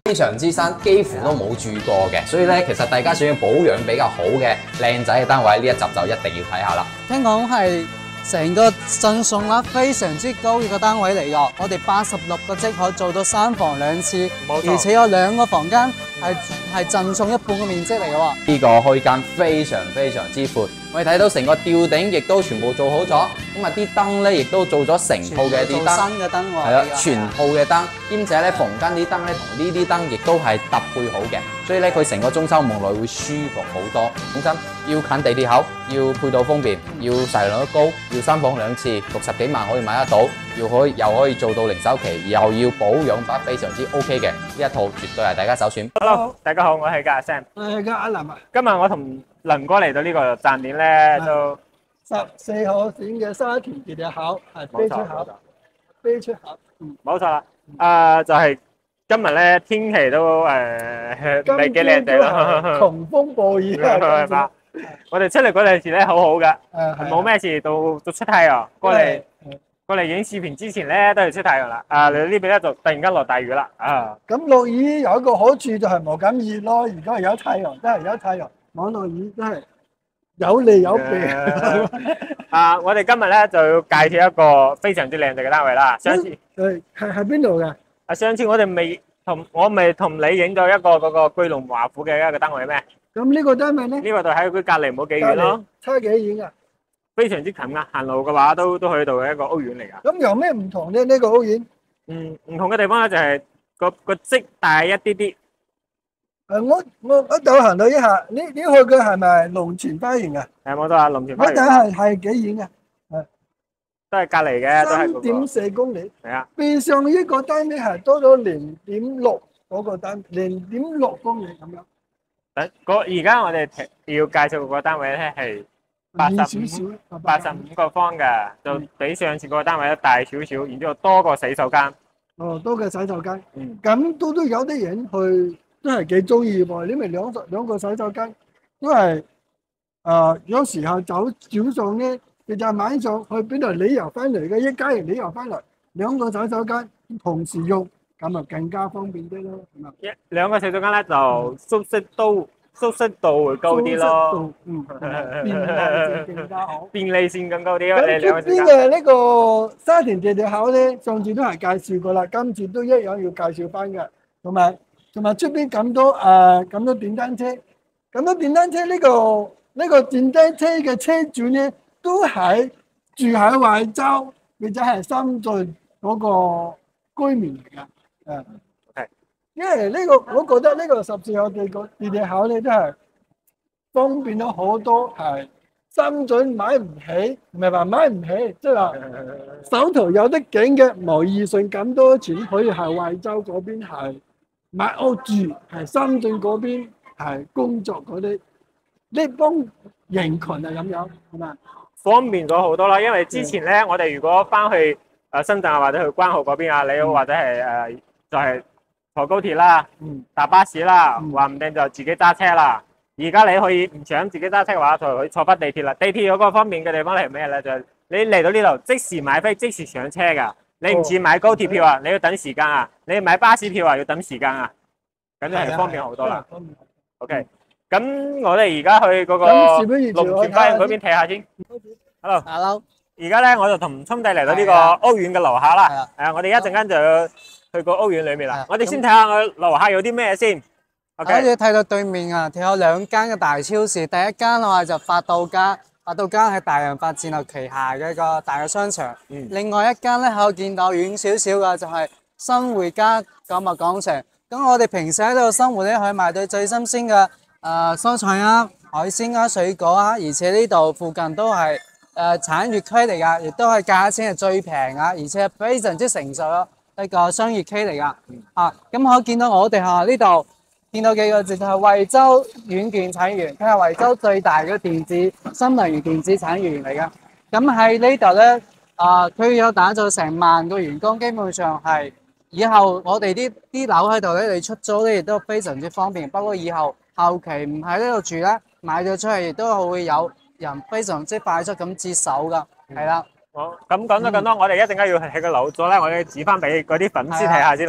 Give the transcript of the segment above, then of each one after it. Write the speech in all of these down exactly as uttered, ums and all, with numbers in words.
非常之新，幾乎都冇住過嘅，所以咧其實大家想要保養比較好嘅靚仔嘅單位，呢一集就一定要睇下啦。 聽講係成個贈送額非常之高嘅個單位嚟㗎，我哋八十六個積可做到三房兩廁，而且有兩個房間係係贈送一半嘅面積嚟㗎喎。 呢個開間非常非常之闊，我哋睇到成個吊頂亦都全部做好咗，咁啊啲燈咧亦都做咗成套嘅啲燈， 新嘅燈喎， 係啊，全套嘅燈，兼且咧房間啲燈咧同呢啲燈亦都係搭配好嘅，所以咧佢成個中秋夢內會舒服好多。講真，要近地鐵口，要配套方便，要實用率高，要三房兩廁，六十幾萬可以買得到，要可以又可以做到零首期，又要保養得非常之 OK 嘅，呢一套絕對係大家首選。 Hello， 大家好，我係阿 Sam。 係噶，阿林啊。 今日我同林哥嚟到呢個站點咧，都十四號線嘅沙田地鐵口係飛出口，飛出口。嗯， 冇錯啦。誒，就係今日咧天氣都誒唔係幾靚地啦， 狂風暴雨啊！ 我哋出嚟嗰陣時咧好好噶， 誒冇咩事，到到出太陽過嚟過嚟影視頻之前咧都係出太陽啦。啊，嚟到呢邊咧就突然間落大雨啦。啊， 咁落雨有一個好處就係冇咁熱咯，而家係有太陽，真係有太陽，冇落雨真係有利有弊。 啊，我哋今日咧就要介紹一個非常之靚嘅單位啦。上次誒係喺邊度嘅？ 啊，上次我哋未同我未同你影咗一個嗰個巨龍華府嘅一個單位咩？ 咁呢個單位咧？ 呢個就喺佢隔離冇幾遠咯， 差幾遠啊？ 非常之近噶，行路嘅話都都去到嘅一個屋苑嚟噶。 咁有咩唔同咧？呢個屋苑？ 嗯，唔同嘅地方咧就係個個積大一啲啲。 誒，我我我就行到一下，你你去嘅係咪龍泉花園啊？ 係冇錯啊，龍泉花園。 嗰陣係係幾遠啊？係都係隔離嘅，都係嗰個。 三點四公里。 係啊。 變相呢個單位係多咗零點六嗰個單，零點六公里咁樣。 誒，嗰而家我哋要介紹個單位咧係八十五八十五個方嘅，就比上次個單位大少少，然之後多個洗手間。 哦，多個洗手間。 嗯。咁都都有啲人去都係幾中意喎，因為兩兩個洗手間都係誒有時候走早上咧，其實晚上去邊度旅遊翻嚟嘅，一家人旅遊翻嚟，兩個洗手間同時用。咁啊，更加方便啲咯。 一兩個洗手間咧就舒適度舒適度會高啲咯。 嗯，便利性更加好。 便利性更高啲。 咁出邊嘅呢個沙田地鐵口咧，上次都係介紹過啦，今次都一樣要介紹翻嘅。同埋同埋出邊咁多誒咁多電單車，咁多電單車呢個呢個電單車嘅車主咧，都係住喺惠州或者係深圳嗰個居民嚟㗎。誒，係，因為呢個我覺得呢個十四號地個地鐵口咧，都係方便咗好多，係深圳買唔起，唔係話買唔起，即係話手頭有得景嘅，冇預算咁多錢，可以喺惠州嗰邊係買屋住，係深圳嗰邊係工作嗰啲呢幫人群啊咁樣，係嘛？ 方便咗好多啦，因為之前咧，我哋如果翻去誒深圳啊，或者去關澳嗰邊啊，你或者係誒。就係坐高鐵啦，搭巴士啦，話唔定就自己揸車啦。而家你可以唔想自己揸車嘅話，就可以坐翻地鐵啦。地鐵有個方便嘅地方係咩咧？就係你嚟到呢度即時買飛，即時上車噶。你唔似買高鐵票啊，你要等時間啊；你買巴士票啊，要等時間啊。咁就係方便好多啦。OK，咁我哋而家去嗰個龍泉花園嗰邊睇下先。Hello，Hello。而家咧我就同聰弟嚟到呢個屋苑嘅樓下啦。誒，我哋一陣間就要去個屋苑裏面啦，我哋先睇下我樓下有啲咩先。 好似睇到對面啊，有兩間嘅大超市。第一間嘅話就發到家，發到家係大潤發展樓旗下嘅一個大嘅商場。嗯、另外一間咧可以見到遠少少嘅就係新匯家購物廣場。咁我哋平時喺度生活咧，可以買到最新鮮嘅誒蔬菜啊、海鮮啊、水果啊，而且呢度附近都係誒、呃、產業區嚟噶，亦都係價錢係最平啊，而且非常之成熟咯。一個商業區嚟噶，啊，咁可以見到我哋嚇呢度見到幾個字就係惠州軟件產業園，佢係惠州最大嘅電子新能源電子產業園嚟噶。咁喺呢度咧，啊，佢有打造成萬個員工，基本上係以後我哋啲啲樓喺度咧，你出租咧亦都非常之方便。不過以後後期唔喺呢度住咧，買咗出去亦都會有人非常之快速咁接手噶，係啦。 好，咁講咗咁多，我哋一陣間要喺個樓座咧，我哋指翻俾嗰啲粉絲睇下先啦。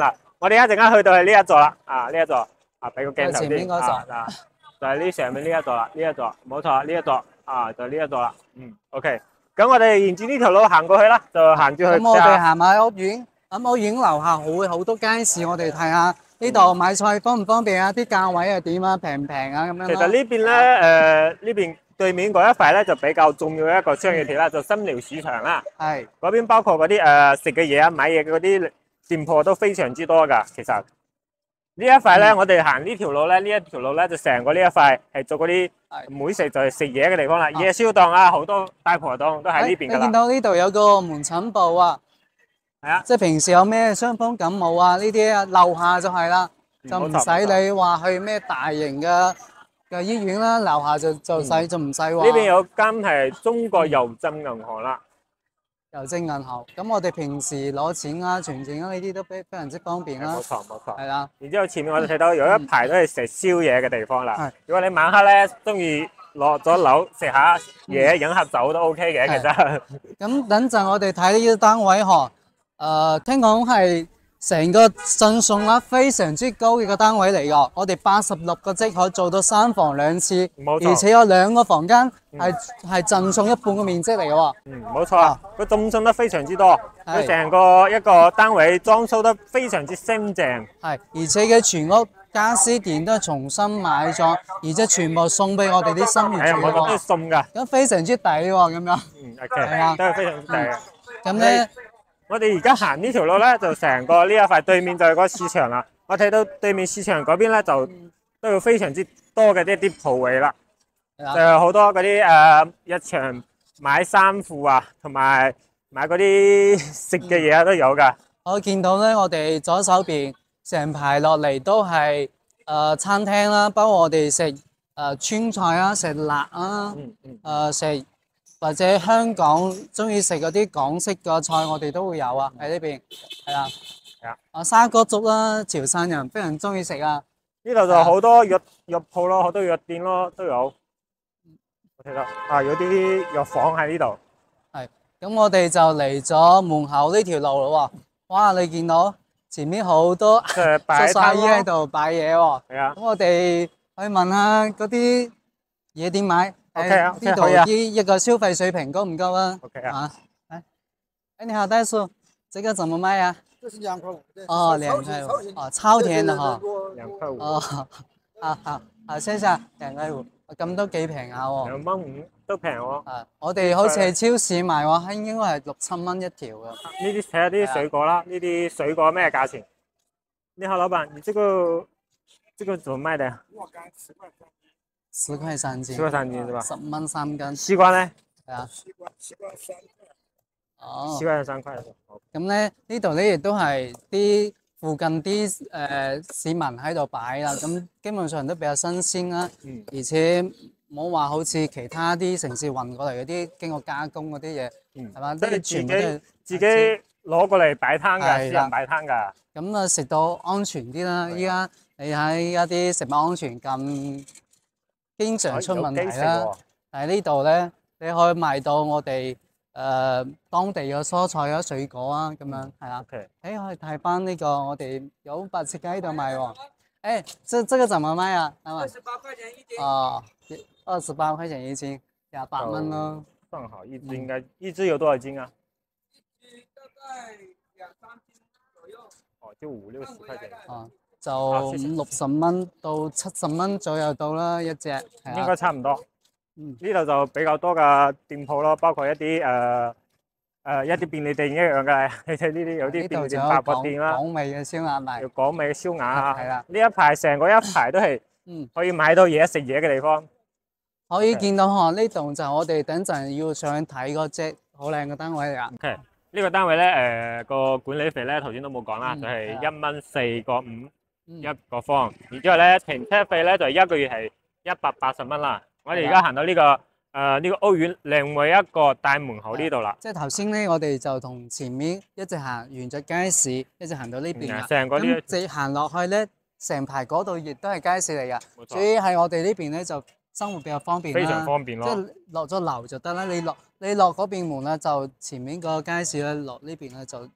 我哋一陣間去到係呢一座啦，啊呢一座啊，俾個鏡頭前面先嗰座啊嗱，就係呢上面呢一座啦，呢一座冇錯，呢一座啊就係呢一座啦，嗯 OK，咁我哋沿住呢條路行過去啦，就行住去。 咁我哋行埋屋苑，咁屋苑樓下會好多街市，我哋睇下呢度買菜方唔方便啊？啲價位係點啊？平唔平啊？咁樣咯。 其實呢邊咧，誒呢邊對面嗰一塊咧就比較重要嘅一個商業地啦，就新寮市場啦。 係嗰邊包括嗰啲誒食嘅嘢啊、買嘢嘅嗰啲店鋪都非常之多㗎。其實呢一塊咧，我哋行呢條路咧，呢一條路咧就成個呢一塊係做嗰啲美食就係食嘢嘅地方啦，夜宵檔啊，好多大婆檔都喺呢邊㗎啦。 你見到呢度有個門診部啊？ 係啊， 即係平時有咩傷風感冒啊呢啲啊，樓下就係啦，就唔使你話去咩大型嘅嘅醫院啦，樓下就就使就唔使話。 呢邊有間係中國郵政銀行啦。 郵政銀行，咁我哋平時攞錢啊、存錢啊呢啲都非非常之方便啦。 冇錯冇錯。 係啦。 然之後前面我哋睇到有一排都係食宵夜嘅地方啦。 係。 如果你晚黑咧中意落咗樓食下嘢、飲下酒都 OK 嘅，其實。 咁等陣我哋睇呢啲單位嗬，誒聽講係成個贈送率非常之高嘅個單位嚟㗎，我哋八十六個即可做到三房兩廁， 冇錯而且有兩個房間係係贈送一半嘅面積嚟㗎喎。 嗯，冇錯啊，佢贈送得非常之多，佢成個一個單位裝修得非常之新淨。 係，而且佢全屋家私電都係重新買咗，而且全部送俾我哋啲新業係啊， 主我哋都係喎。 送㗎。 咁非常之抵喎，咁樣。 嗯係啊 ，OK，都係非常之抵嘅。 咁咧。 我哋而家行呢條路咧，就成個呢一塊對面就係嗰個市場啦。我睇到對面市場嗰邊咧，就都有非常之多嘅一啲鋪位啦，就係好多嗰啲誒日常買衫褲啊，同埋買嗰啲食嘅嘢都有㗎。 我見到咧，我哋左手邊成排落嚟都係誒餐廳啦，包括我哋食誒川菜啊，食辣啊，誒食。或者香港中意食嗰啲港式嘅菜，我哋都會有啊，喺呢邊係啦。 係啊， 啊砂鍋粥啦，潮汕人非常中意食啊。 呢度就好多藥藥鋪咯，好多藥店咯都有。我睇到啊，有啲藥房喺呢度。 係，咁我哋就嚟咗門口呢條路咯喎。哇，你見到前面好多誒擺曬衣喺度擺嘢喎。 係啊。 咁我哋去問下嗰啲嘢點買。 OK 啊， 呢度啲一個消費水平高唔高啊 ？OK 啊， 哎，哎，你好，大叔，這個怎麼賣呀？ 這是兩塊五。 哦，兩塊五，哦，超甜的哈。 兩塊五。 哦，好好好，謝謝，兩塊五，咁都幾平下喎。 兩蚊五都平喎。 啊，我哋好似喺超市買話，應該係六七蚊一條嘅。 呢啲睇下啲水果啦，呢啲水果咩價錢？你好，老闆，你這個這個怎麼賣的呀？ 十塊三斤， 十塊三斤是吧？ 十蚊三斤。 西瓜呢？ 係啊。 西瓜西瓜三塊。 哦。 西瓜三塊。 咁咧呢度咧亦都係啲附近啲誒、呃、市民喺度擺啦，咁基本上都比較新鮮啦， 嗯、 而且冇話好似其他啲城市運過嚟嗰啲經過加工嗰啲嘢，係嘛、嗯？ 即係全部都係自己攞過嚟擺攤㗎，私人擺攤㗎。 咁啊食到安全啲啦！依家你睇依家啲食物安全咁經常出問題啦，但係呢度咧你可以賣到我哋誒、呃、當地嘅蔬菜啊、水果啊咁樣係啦。誒、欸、可以睇翻呢個我哋有白切雞喺度賣喎。誒、欸，這這個怎麼賣啊？二十八塊錢一斤。哦，二十八塊錢一斤，廿八蚊咯。 算好，一隻應該、嗯、一隻有多少斤啊？ 一隻大概兩三斤左右。 哦，就五六十塊錢。 哦。就五六十蚊到七十蚊左右到啦一隻， 應該差唔多。 嗯， 呢度就比較多嘅店鋪咯，包括一啲誒誒一啲便利店一樣嘅，你睇呢啲有啲便利店、百貨店啦。 港味嘅燒鴨賣。 有港味嘅燒鴨啊， 係啦。 呢一排成個一排都係可以買到嘢食嘢嘅地方。 可以見到嗬，呢棟就我哋等陣要上去睇嗰隻好靚嘅單位嚟㗎。 OK，呢個單位咧誒個管理費咧頭先都冇講啦，就係一蚊四個五。一個方，然之後咧停車費咧就一個月係一百八十蚊啦。我哋而家行到呢、這個誒呢、呃這個屋苑另外一個大門口呢度啦。 即係頭先咧，我哋就同前面一直行完咗街市，一直行到呢邊啦。 成、嗯、個呢， 直行落去咧，成排嗰度亦都係街市嚟噶。所以喺我哋呢邊咧就生活比較方便啦。 非常方便咯。 即係落咗樓就得啦。你落你落嗰邊門啦，就前面個街市咧，落呢邊咧就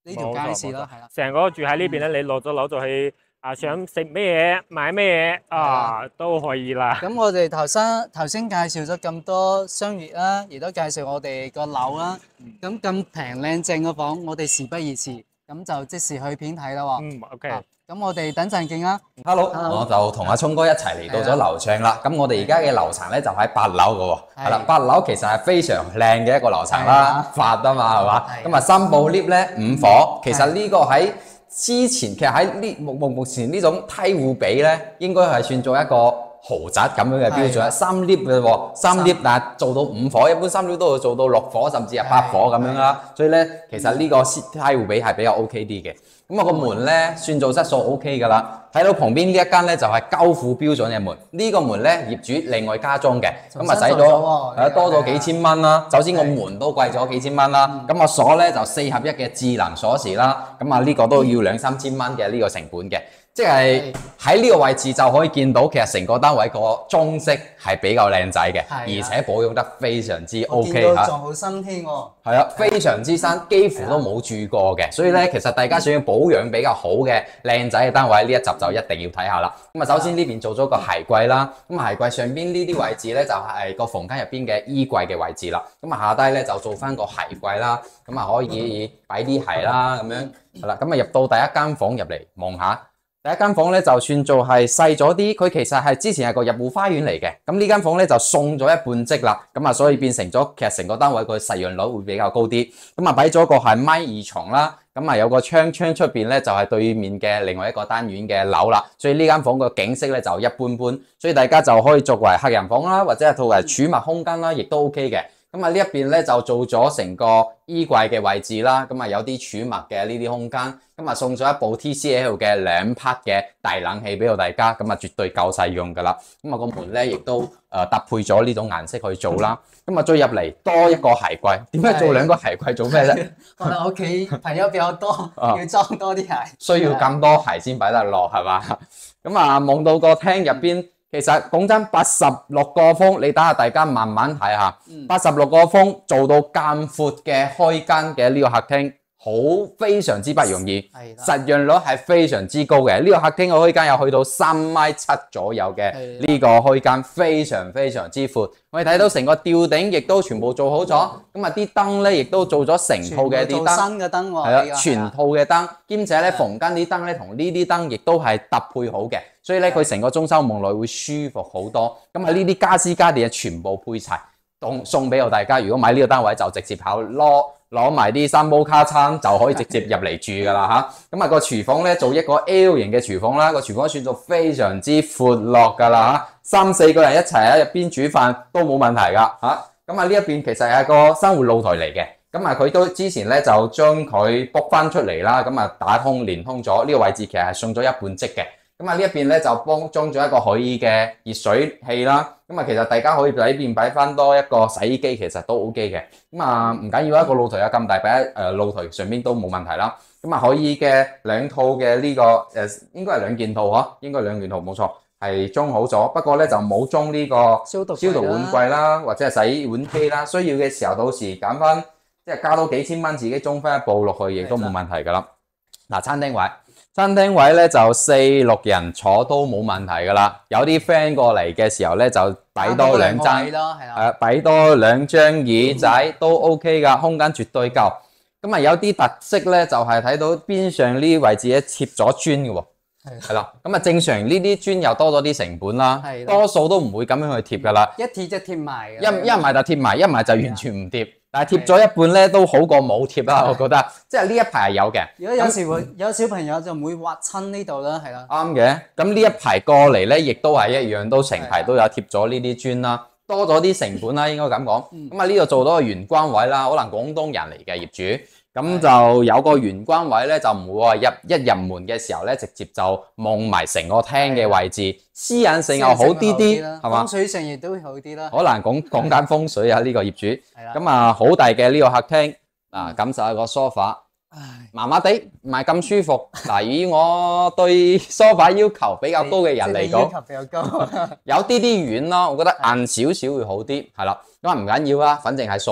呢條街市啦，係啦。 成個住喺呢邊咧，你落咗樓就去啊，想食咩嘢買咩嘢啊都可以啦。 咁我哋頭先頭先介紹咗咁多商業啦，亦都介紹我哋個樓啦。咁咁平靚正嘅房，我哋事不宜遲，咁就即時去片睇啦喎。 嗯，OK。 咁我哋等陣見啦。 Hello，我就同阿聰哥一齊嚟到咗樓上啦。咁我哋而家嘅樓層咧就喺八樓嘅喎。係啦，八樓其實係非常靚嘅一個樓層啦，發啊嘛係嘛。咁啊三部 lift 咧五伙，其實呢個喺之前其實喺呢目目目前呢種梯戶比咧，應該係算做一個豪宅咁樣嘅標準，三 lift 嘅喎，三 lift 但係做到五伙，一般三 lift 都會做到六伙甚至係八伙咁樣啦。所以咧，其實呢個梯戶比係比較 OK 啲嘅。咁啊個門咧算做質素 OK 㗎啦。睇到旁邊呢一間咧就係交付標準嘅門，呢個門咧業主另外加裝嘅，咁啊使咗係多咗幾千蚊啦。首先個門都貴咗幾千蚊啦，咁啊鎖咧就四合一嘅智能鎖匙啦，咁啊呢個都要兩三千蚊嘅呢個成本嘅。即係喺呢個位置就可以見到，其實成個單位個裝飾係比較靚仔嘅，而且保養得非常之 OK 嚇。 見到仲好新添喎。係啊，非常之新，幾乎都冇住過嘅。所以咧，其實大家想要保養比較好嘅靚仔嘅單位，呢一集就一定要睇下啦。咁啊，首先呢邊做咗個鞋櫃啦，咁鞋櫃上邊呢啲位置咧就係個房間入邊嘅衣櫃嘅位置啦。咁啊下低咧就做翻個鞋櫃啦，咁啊可以擺啲鞋啦咁樣。係啦，咁啊入到第一間房入嚟望下。第一間房咧就算做係細咗啲，佢其實係之前係個入戶花園嚟嘅。咁呢間房咧就送咗一半積啦，咁啊所以變成咗其實成個單位個實用率會比較高啲。咁啊擺咗個係米二床啦，咁啊有個窗，窗出邊咧就係對面嘅另外一個單元嘅樓啦。所以呢間房個景色咧就一般般，所以大家就可以作為客人房啦，或者係作為儲物空間啦，亦都 OK 嘅。咁啊呢一邊咧就做咗成個衣櫃嘅位置啦，咁啊有啲儲物嘅呢啲空間，咁啊送咗一部 T C L 嘅兩匹嘅大冷氣俾到大家，咁啊絕對夠使用噶啦。咁啊個門咧亦都誒搭配咗呢種顏色去做啦。咁啊再入嚟多一個鞋櫃，點解做兩個鞋櫃做咩咧？ 我哋屋企朋友比較多，要裝多啲鞋， 需要咁多鞋先擺得落係嘛？咁啊望到個廳入邊。其實講真，八十六個風，你等下大家慢慢睇下。八十六個風做到咁闊嘅開間嘅呢個客廳，好非常之不容易，實用率係非常之高嘅。呢、這個客廳嘅開間有去到三米七左右嘅呢個開間，非常非常之闊。我哋睇到成個吊頂亦都全部做好咗，咁啊啲燈咧亦都做咗成套嘅啲燈， 新嘅燈喎， 係啊，全套嘅燈，兼且咧房間啲燈咧同呢啲燈亦都係搭配好嘅。所以咧，佢成個裝修望落會舒服好多。咁啊，呢啲家私家電全部配齊，送送俾到大家。如果買呢個單位就直接考攞攞埋啲三煲卡餐就可以直接入嚟住噶啦嚇。咁啊個廚房咧做一個 L 型嘅廚房啦，個廚房算做非常之闊落噶啦嚇，三四個人一齊喺入邊煮飯都冇問題噶嚇。咁啊呢一邊其實係個生活露台嚟嘅。咁啊佢都之前咧就將佢駁翻出嚟啦，咁啊打通連通咗呢個位置，其實係送咗一半積嘅。咁啊呢一邊咧就幫裝咗一個可以嘅熱水器啦。咁啊其實大家可以喺呢邊擺翻多一個洗衣機，其實都 OK 嘅。咁啊唔緊要，一個露台有咁大，擺喺誒露台上面都冇問題啦。咁啊可以嘅兩套嘅呢、這個誒、呃、應該係兩件套嗬，應該兩件套冇錯，係裝好咗。不過咧就冇裝呢個消毒消毒碗櫃啦，或者係洗碗機啦。需要嘅時候到時揀翻，即係加多幾千蚊自己裝翻一部落去，亦都冇問題噶啦。嗱，餐廳位。餐廳位咧就四六人坐都冇問題噶啦，有啲 friend 過嚟嘅時候咧就擺多兩張，係擺多兩張椅仔都 OK 噶，空間絕對夠。咁啊有啲特色咧就係、是、睇到邊上呢啲位置咧貼咗磚嘅喎，係啦。咁啊正常呢啲磚又多咗啲成本啦，多數都唔會咁樣去貼噶啦， 一貼就貼埋，一一唔係就貼埋，一唔係就完全唔貼。但係貼咗一半咧都好過冇貼啦，我覺得，即係呢一排係有嘅。 如果有時會有小朋友就唔會劃親呢度啦，係啦。 啱嘅，咁呢一排過嚟咧，亦都係一樣，都成排都有貼咗呢啲磚啦，多咗啲成本啦，應該咁講。咁啊呢度做到個玄關位啦，可能廣東人嚟嘅業主。咁就有個玄關位咧，就唔會話入一入門嘅時候咧，直接就望埋成個廳嘅位置，私隱性又好啲啲，係嘛？ 風水上亦都會好啲啦。 好難講講緊風水啊！呢個業主，咁啊好大嘅呢個客廳，嗱感受下個 sofa，麻麻地，唔係咁舒服。嗱，以我對 sofa 要求比較高嘅人嚟講， 要求比較高， 有啲啲軟咯，我覺得硬少少會好啲，係啦。咁啊唔緊要啦，反正係送嘅。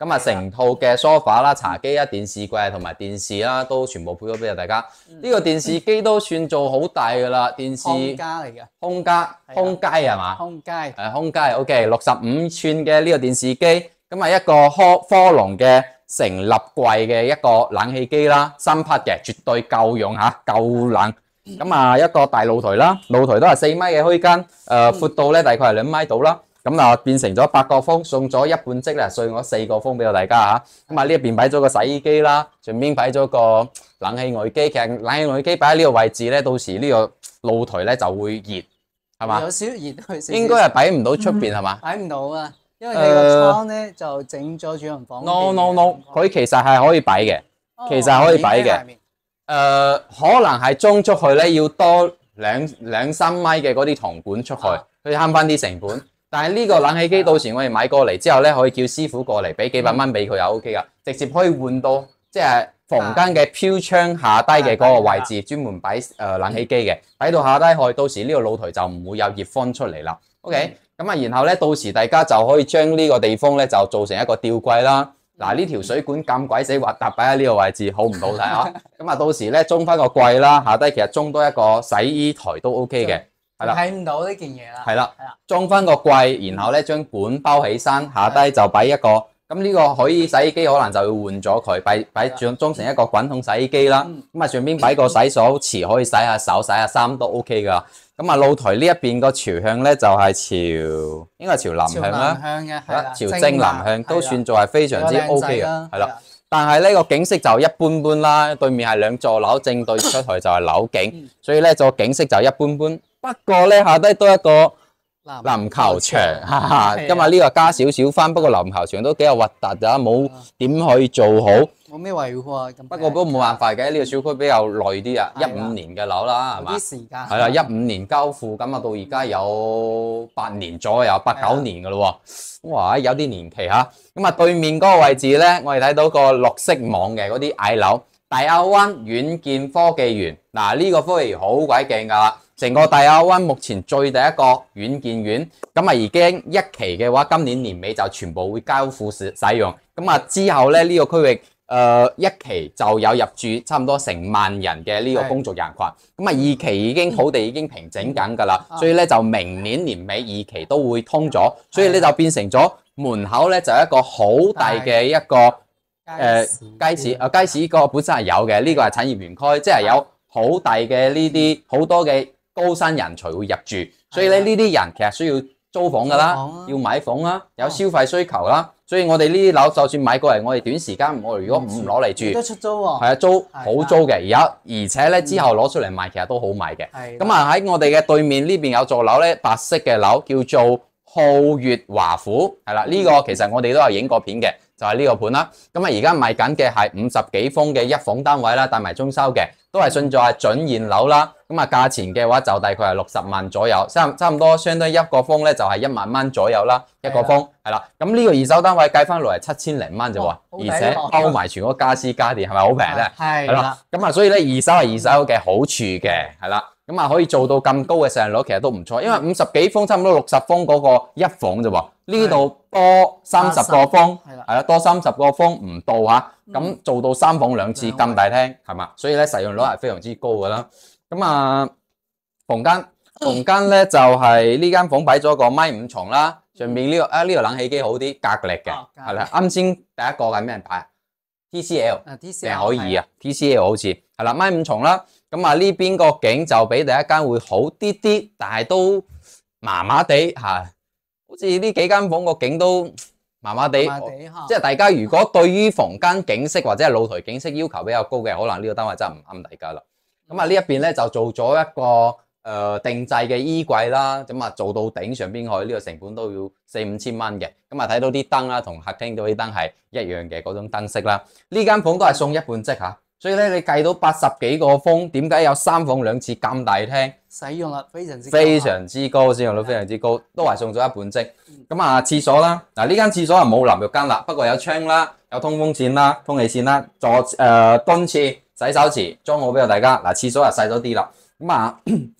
咁啊成套嘅 sofa 啦、茶几啊、電視櫃同埋電視啦，都全部配咗俾大家。呢、嗯、個電視機都算做好大噶啦，電視空家嚟嘅， 空家空街係嘛？ 空街誒空街 ，OK， 六十五寸嘅呢個電視機，咁啊一個科科龍嘅成立櫃嘅一個冷氣機啦，三匹嘅，絕對夠用嚇，夠冷。咁啊一個大露台啦，露台都係四米嘅虛間，誒、呃、闊度咧大概係兩米到啦。咁啊變成咗八個風，送咗一半積咧，送咗四個風俾到大家嚇。咁啊呢一邊擺咗個洗衣機啦，上邊擺咗個冷氣外機。其實冷氣外機擺喺呢個位置咧，到時呢個露台咧就會熱，係嘛？ 有少熱去少。 應該係擺唔到出邊係嘛？ 擺唔到啊，因為你個倉咧就整咗主人房。 No no no， 佢其實係可以擺嘅，其實係可以擺嘅。誒，可能係裝出去咧要多兩兩三米嘅嗰啲銅管出去，去慳翻啲成本。但係呢個冷氣機到時我哋買過嚟之後咧，可以叫師傅過嚟俾幾百蚊俾佢又 O K 噶，直接可以換到即係房間嘅飄窗下低嘅嗰個位置，專門擺誒冷氣機嘅，擺到下低去，到時呢個露台就唔會有熱風出嚟啦。OK，咁啊，然後咧到時大家就可以將呢個地方咧就做成一個吊櫃啦。嗱，呢條水管咁鬼死核突，擺喺呢個位置好唔好睇啊？咁啊，到時咧裝翻個櫃啦，下低其實裝多一個洗衣台都 O K 嘅。係啦，睇唔到呢件嘢啦。 係啦，裝翻個櫃，然後咧將管包起身，下低就擺一個。咁呢個可以洗衣機可能就要換咗佢，擺擺裝裝成一個滾筒洗衣機啦。咁啊上邊擺個洗手池，可以洗下手、洗下衫都 O K 噶。咁啊露台呢一邊個朝向咧就係朝，應該係朝南向啦。朝南向嘅，係啦，朝正南向都算做係非常之 O K 嘅，係啦。但係呢個景色就一般般啦，對面係兩座樓，正對出去就係樓景，所以咧個景色就一般般。不過咧下低都一個籃球場，哈哈，今日呢個加少少翻，不過籃球場都幾有核突咋，冇點可以做好。 冇咩維護啊， 不過都冇辦法嘅，呢個小區比較耐啲啊，一五年嘅樓啦，係嘛？ 啲時間係啦，一五年交付，咁啊到而家有八年左右，八九年噶咯喎，哇，有啲年期嚇。咁啊對面嗰個位置咧，我哋睇到個綠色網嘅嗰啲矮樓，大亞灣軟件科技園，嗱呢個科技園好鬼勁噶啦。成個大亞灣目前最第一個軟件園，咁啊已經一期嘅話，今年年尾就全部會交付使使用。咁啊之後咧呢、這個區域，誒、呃、一期就有入住差唔多成萬人嘅呢個工作人群。咁啊二期已經土地已經平整緊㗎啦，所以咧就明年年尾二期都會通咗，所以咧就變成咗門口咧就一個好大嘅一個誒街市。啊街市個本身係有嘅，呢、這個係產業園區，即係有好大嘅呢啲好多嘅高薪人才會入住，所以咧呢啲人其實需要租房噶啦，要買房啦，有消費需求啦，所以我哋呢啲樓就算買過嚟，我哋短時間我哋如果唔攞嚟住， 都出租喎， 係啊租好租嘅，而家而且咧之後攞出嚟賣，其實都好賣嘅。咁啊喺我哋嘅對面呢邊有座樓咧，白色嘅樓叫做皓月華府，係啦，呢個其實我哋都有影過片嘅，就係呢個盤啦。咁啊而家賣緊嘅係五十幾方嘅一房單位啦，帶埋裝修嘅。都係信咗係準現樓啦，咁啊價錢嘅話就大概係六十萬左右，差差唔多相當於一個方咧就係一萬蚊左右啦，一個方係啦。咁呢個二手單位計翻落嚟七千零蚊啫喎，而且包埋全個家私家電，係咪好平咧？係啦，咁啊所以咧二手係二手嘅好處嘅，係啦，咁啊可以做到咁高嘅成率，其實都唔錯，因為五十幾方差唔多六十方嗰個一房啫喎，呢度多三十個方，係啦，多三十個方唔到嚇。咁做到三房兩廁咁大廳係嘛，所以咧實用率係非常之高噶啦。咁啊房間房間咧就係呢間房擺咗個米五床啦，上面呢、這個啊呢、這個冷氣機好啲，格力嘅係啦。啱先第一個係咩人擺 ？T C L， 定可以啊 ？T C L 好似係啦，米五床啦。咁啊呢邊個景就比第一間會好啲啲，但係都麻麻地嚇，好似呢幾間房個景都。麻麻地，即係大家如果對於房間景色或者係露台景色要求比較高嘅，可能呢個單位真係唔啱大家啦。咁啊呢一邊咧就做咗一個誒、呃、定製嘅衣櫃啦，咁啊做到頂上邊去，呢、這個成本都要四五千蚊嘅。咁啊睇到啲燈啦，同客廳嗰啲燈係一樣嘅嗰種燈色啦。呢間房都係送一半積嚇，所以咧你計到八十幾個方，點解有三房兩廁咁大廳？使用率非常之高，非常之高，使用率非常之高，都係送咗一半積。咁啊，廁所啦，嗱呢間廁所係冇淋浴間啦，不過有窗啦，有通風扇啦、通氣扇啦，坐誒蹲廁、洗手池裝好俾大家。嗱廁所係細咗啲啦，咁啊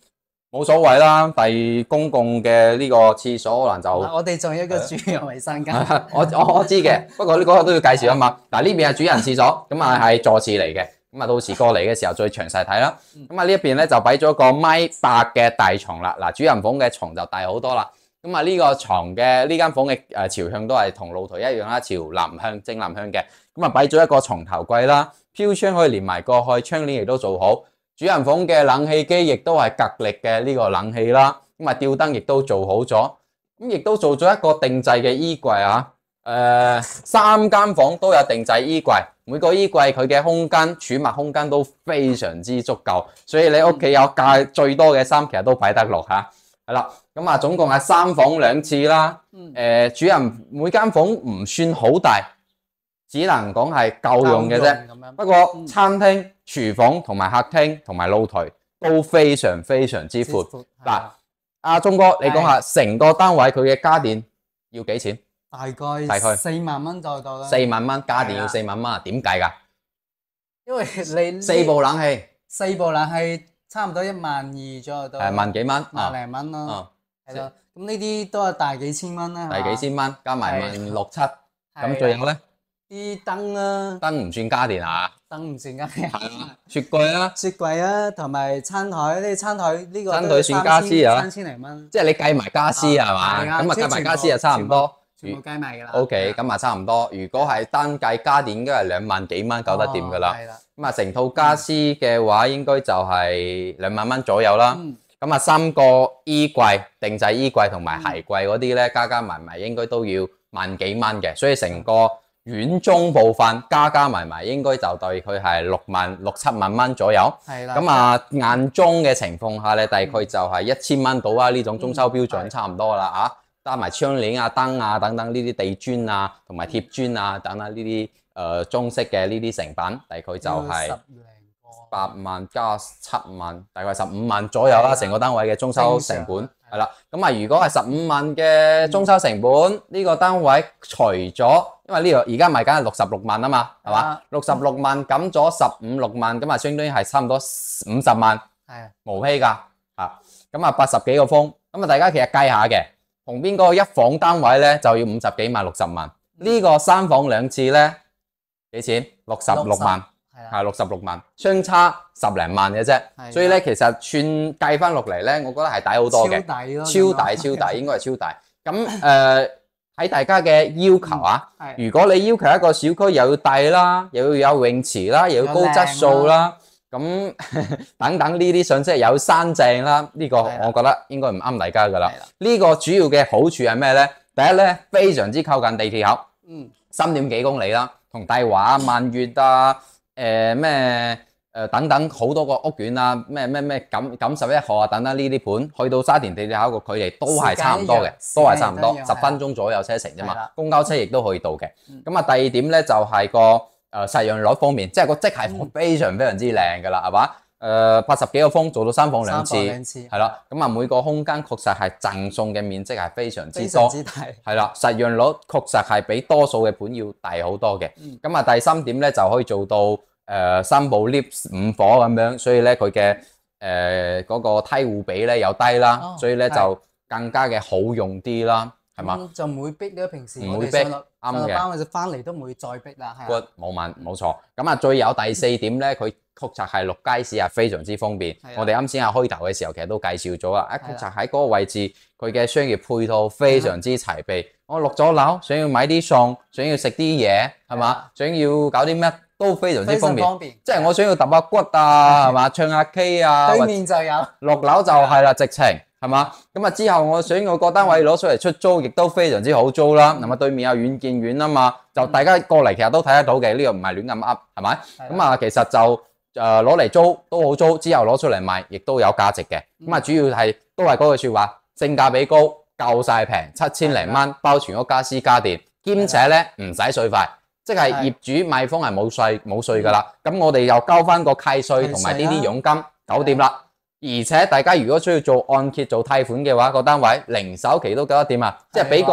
冇所謂啦。第公共嘅呢個廁所可能就我哋仲有一個主人衞生間， 我我我知嘅，不過呢個都要介紹啊嘛。嗱呢邊係主人廁所，咁啊係座廁嚟嘅，咁啊到時過嚟嘅時候再詳細睇啦。咁啊呢一邊咧就擺咗個米八嘅大床啦。嗱主人房嘅床就大好多啦。咁啊呢個床嘅呢間房嘅誒朝向都係同露台一樣啦，朝南向正南向嘅。咁啊擺咗一個床頭櫃啦，飄窗可以連埋過去，窗簾亦都做好。主人房嘅冷氣機亦都係格力嘅呢個冷氣啦。咁啊吊燈亦都做好咗，咁亦都做咗一個定制嘅衣櫃啊。誒、呃、三間房都有定制衣櫃，每個衣櫃佢嘅空間儲物空間都非常之足夠，所以你屋企有介最多嘅衫其實都擺得落嚇。係啦，咁啊總共係三房兩廁啦。誒、呃、主人每間房唔算好大，只能講係夠用嘅啫。不過餐廳、廚房同埋客廳同埋露台都非常非常之闊。嗱，阿鐘哥，你講下成個單位佢嘅家電要幾錢？ 大概大概四萬蚊就到啦。 四萬蚊家電要四萬蚊啊？點計㗎？ 因為你四部冷氣， 四部冷氣差唔多一萬二左右到。 係萬幾蚊， 萬零蚊咯。 啊， 係咯，咁呢啲都係大幾千蚊啦。 大幾千蚊，加埋萬六七，咁仲有咧？ 啲燈啦， 燈唔算家電啊， 燈唔算家電。 係啊，雪櫃啦， 雪櫃啊，同埋餐台，呢餐台呢個餐台算家私啊， 三千零蚊。 即係你計埋家私係嘛？咁啊計埋家私就差唔多。 全部計埋㗎啦。 O K，咁啊差唔多。如果係單計家電，應該係兩萬幾蚊夠得掂㗎啦。 係啦。 咁啊成套家私嘅話，應該就係兩萬蚊左右啦。咁啊三個衣櫃、定制衣櫃同埋鞋櫃嗰啲咧，加加埋埋應該都要萬幾蚊嘅。所以成個院中部分加加埋埋應該就對佢係六萬六七萬蚊左右。 係啦。 咁啊間中嘅情況下咧，大概就係一千蚊到啦。呢種中秋標準差唔多啦嚇。加埋窗簾啊、燈啊等等呢啲地磚啊，同埋貼磚啊等等呢啲誒裝飾嘅呢啲成品，大概就係八萬加七萬，大概十五萬左右啦。成個單位嘅裝修成本係啦。咁啊，如果係十五萬嘅裝修成本，呢、嗯、個單位除咗，因為呢個而家賣緊係六十六萬啊嘛，係嘛？六十六萬減咗十五六萬，咁啊，相當於係差唔多五十萬，係無稀㗎嚇。咁啊，八十幾個風，咁啊，大家其實計下嘅。同邊個一房單位咧就要五十幾萬六十萬，呢、嗯、個三房兩廁咧幾錢？六十六萬，係六十六萬，相差十零萬嘅啫。所以咧，其實算計翻落嚟咧，我覺得係抵好多嘅，超抵咯，超抵超抵，應該係超抵。咁誒喺大家嘅要求啊，嗯、如果你要求一個小區又要大啦，又要有泳池啦，又要高質素啦。咁等等呢啲信息有山正啦，呢、這個我覺得應該唔啱大家噶啦。呢個主要嘅好處係咩咧？第一咧，非常之靠近地鐵口，嗯，三點幾公里啦，同大華、萬悅啊，誒咩誒等等好多個屋苑啊，咩咩咩錦錦十一號啊等等呢啲盤，去到沙田地鐵口個距離都係差唔多嘅，都係差唔多十分鐘左右車程啫嘛。公交車亦都可以到嘅。咁啊、嗯，第二點咧就係、是、個。誒實用率方面，即係個積係非常非常之靚㗎啦，係嘛？誒八十幾個風做到三房兩廁，係啦。咁啊每個空間確實係贈送嘅面積係非常之多，係啦。實用率確實係比多數嘅盤要大好多嘅。咁啊、嗯、第三點咧就可以做到誒、呃、三部 lift 五火咁樣，所以咧佢嘅誒嗰個梯戶比咧又低啦，哦、所以咧就更加嘅好用啲啦。係嘛？就唔會逼呢，平時唔會逼，啱嘅。班或者翻嚟都唔會再逼啦。係冇問冇錯。咁啊，最有第四點咧，佢確實係落街市係非常之方便。我哋啱先喺開頭嘅時候其實都介紹咗啦。一確實喺嗰個位置，佢嘅商業配套非常之齊備。我落咗樓，想要買啲餸，想要食啲嘢，係嘛？想要搞啲咩都非常之方便。即係我想要揼下骨啊，係嘛？唱下 K 啊，對面就有。落樓就係啦，直情。係嘛？咁啊之後我想我個單位攞出嚟出租，亦都非常之好租啦。咁啊、嗯、對面有遠見苑啊嘛，就大家過嚟其實都睇得到嘅，呢、這個唔係亂咁噏，係咪？咁啊、嗯、其實就誒攞嚟租都好租，之後攞出嚟賣亦都有價值嘅。咁啊、嗯、主要係都係嗰句説話，性價比高，夠晒平，七千零蚊包全屋家私家電，兼且咧唔使稅費，即係業主賣方係冇稅冇稅㗎啦。咁、嗯、我哋又交翻個契稅同埋呢啲佣金，搞掂啦。而且大家如果需要做按揭做貸款嘅話，個單位零首期都搞得掂啊！即係俾個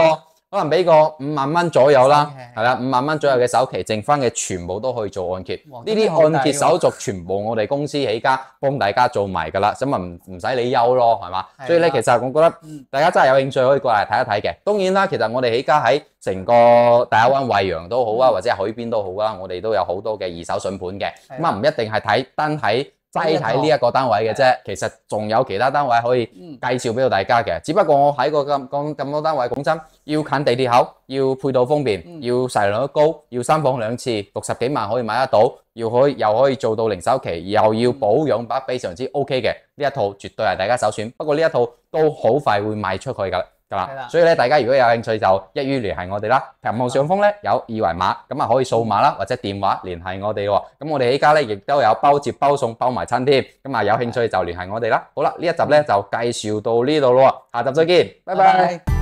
可能俾個五萬蚊左右啦， 首期係啦，五萬蚊左右嘅首期，剩翻嘅全部都可以做按揭。 哇呢啲按揭手續全部我哋公司起家幫大家做埋㗎啦，咁咪唔唔使你憂咯，係嘛？ 係啦所以咧，其實我覺得大家真係有興趣可以過嚟睇一睇嘅。當然啦，其實我哋起家喺成個大亞灣惠陽都好啊，或者係海邊都好啊，我哋都有好多嘅二手筍盤嘅。咁啊，唔一定係睇單睇齋睇呢一個單位嘅啫，其實仲有其他單位可以介紹俾到大家嘅。只不過我喺個咁咁咁多單位，講真，要近地鐵口，要配套方便，要細量率高，要三房兩廁，六十幾萬可以買得到，要可以又可以做到零首期，又要保養得非常之 OK 嘅呢一套，絕對係大家首選。不過呢一套都好快會賣出去㗎。㗎啦，所以咧，大家如果有興趣就一於聯繫我哋啦。屏幕上方咧有二維碼，咁啊可以掃碼啦，或者電話聯繫我哋喎。咁我哋依家咧亦都有包接包送包埋親添，咁啊有興趣就聯繫我哋啦。好啦，呢一集咧就介紹到呢度咯，下集再見，拜拜。